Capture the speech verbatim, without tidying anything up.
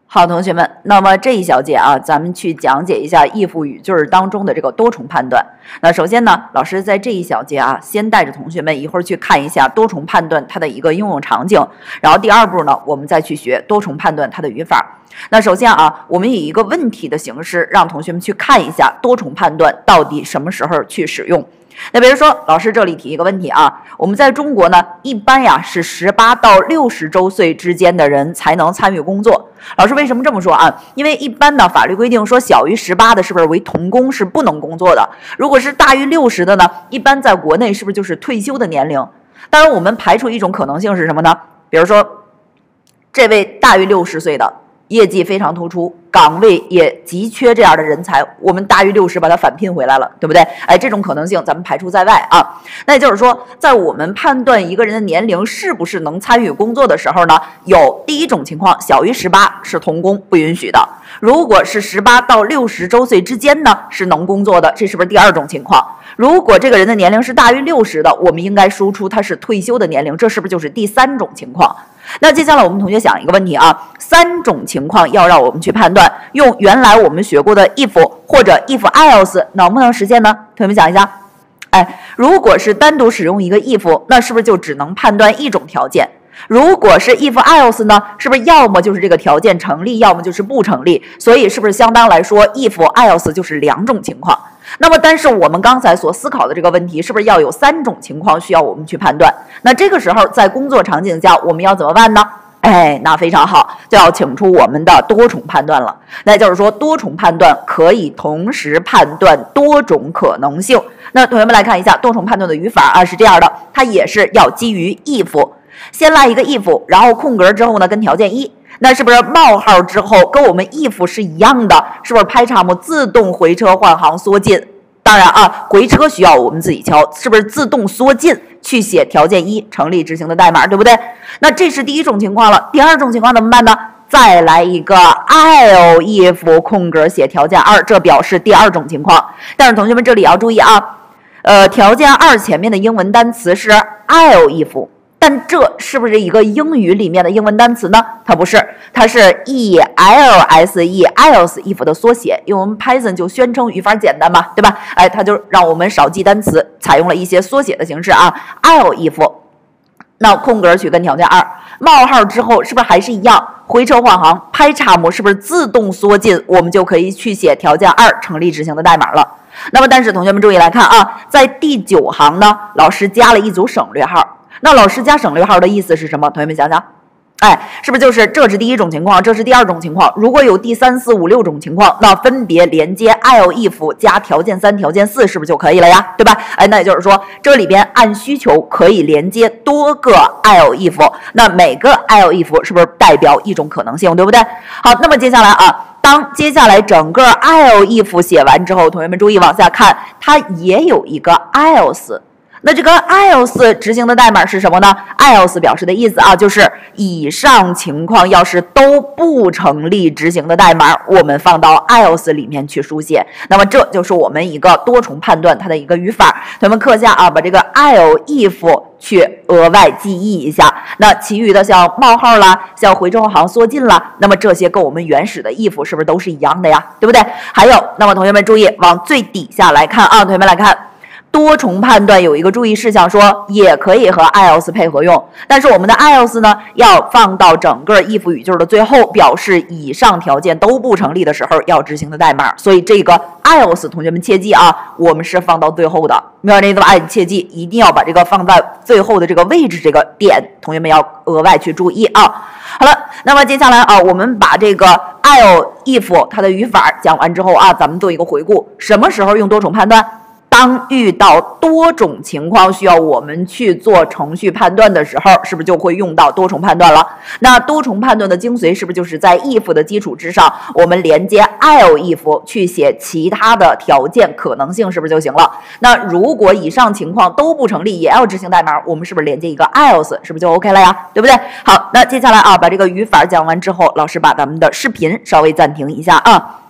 好，同学们，那么这一小节啊，咱们去讲解一下if语句当中的这个多重判断。那首先呢，老师在这一小节啊，先带着同学们一会儿去看一下多重判断它的一个应用场景，然后第二步呢，我们再去学多重判断它的语法。那首先啊，我们以一个问题的形式，让同学们去看一下多重判断到底什么时候去使用。那比如说，老师这里提一个问题啊，我们在中国呢，一般呀是十八到六十周岁之间的人才能参与工作。老师为什么这么说啊？因为一般呢，法律规定说小于十八的，是不是为童工是不能工作的？如果是大于六十的呢，一般在国内是不是就是退休的年龄？当然，我们排除一种可能性是什么呢？比如说，这位大于六十岁的，业绩非常突出，岗位也急缺这样的人才，我们大于六十把他返聘回来了，对不对？哎，这种可能性咱们排除在外啊。那也就是说，在我们判断一个人的年龄是不是能参与工作的时候呢，有第一种情况，小于十八是童工，不允许的；如果是十八到六十周岁之间呢，是能工作的，这是不是第二种情况？如果这个人的年龄是大于六十的，我们应该输出他是退休的年龄，这是不是就是第三种情况？那接下来我们同学想一个问题啊，三种情况要让我们去判断，用原来我们学过的 if 或者 if else 能不能实现呢？同学们想一下，哎，如果是单独使用一个 if， 那是不是就只能判断一种条件？如果是 if else 呢，是不是要么就是这个条件成立，要么就是不成立？所以是不是相当来说 if else 就是两种情况？那么但是我们刚才所思考的这个问题，是不是要有三种情况需要我们去判断？那这个时候在工作场景下我们要怎么办呢？哎，那非常好，就要请出我们的多重判断了。那就是说多重判断可以同时判断多种可能性。那同学们来看一下多重判断的语法啊，是这样的，它也是要基于 if， 先来一个 if， 然后空格之后呢跟条件一，那是不是冒号之后跟我们 if 是一样的？是不是拍叉模自动回车换行缩进？当然啊，回车需要我们自己敲，是不是自动缩进去写条件一成立执行的代码，对不对？那这是第一种情况了。第二种情况怎么办呢？再来一个 else if 空格写条件二，这表示第二种情况。但是同学们这里要注意啊，呃，条件二前面的英文单词是 else if。但这是不是一个英语里面的英文单词呢？它不是，它是 E L S E else if 的缩写。因为我们 Python 就宣称语法简单嘛，对吧？哎，它就让我们少记单词，采用了一些缩写的形式啊。else if， 那空格去跟条件二，冒号之后是不是还是一样？回车换行，拍叉模是不是自动缩进？我们就可以去写条件二成立执行的代码了。那么，但是同学们注意来看啊，在第九行呢，老师加了一组省略号。那老师加省略号的意思是什么？同学们想想，哎，是不是就是这是第一种情况，这是第二种情况？如果有第三四五六种情况，那分别连接 else if 加条件三、条件四，是不是就可以了呀？对吧？哎，那也就是说，这里边按需求可以连接多个 else if， 那每个 else if 是不是代表一种可能性，对不对？好，那么接下来啊。当接下来整个 else if 写完之后，同学们注意往下看，它也有一个 else。那这个 else 执行的代码是什么呢？ else 表示的意思啊，就是以上情况要是都不成立执行的代码，我们放到 else 里面去书写。那么这就是我们一个多重判断它的一个语法。同学们课下啊，把这个 else if 去额外记忆一下。那其余的像冒号啦，像回车换行缩进啦，那么这些跟我们原始的 if 是不是都是一样的呀？对不对？还有，那么同学们注意往最底下来看啊，同学们来看。多重判断有一个注意事项，说也可以和 else 配合用，但是我们的 else 呢要放到整个 if 语句的最后，表示以上条件都不成立的时候要执行的代码。所以这个 else 同学们切记啊，我们是放到最后的，明白这意思吧？哎，切记一定要把这个放在最后的这个位置，这个点同学们要额外去注意啊。好了，那么接下来啊，我们把这个 else if 它的语法讲完之后啊，咱们做一个回顾，什么时候用多重判断？当遇到多种情况需要我们去做程序判断的时候，是不是就会用到多重判断了？那多重判断的精髓是不是就是在 if 的基础之上，我们连接 else if 去写其他的条件可能性，是不是就行了？那如果以上情况都不成立，也要执行代码，我们是不是连接一个 else， 是不是就 OK 了呀？对不对？好，那接下来啊，把这个语法讲完之后，老师把咱们的视频稍微暂停一下啊。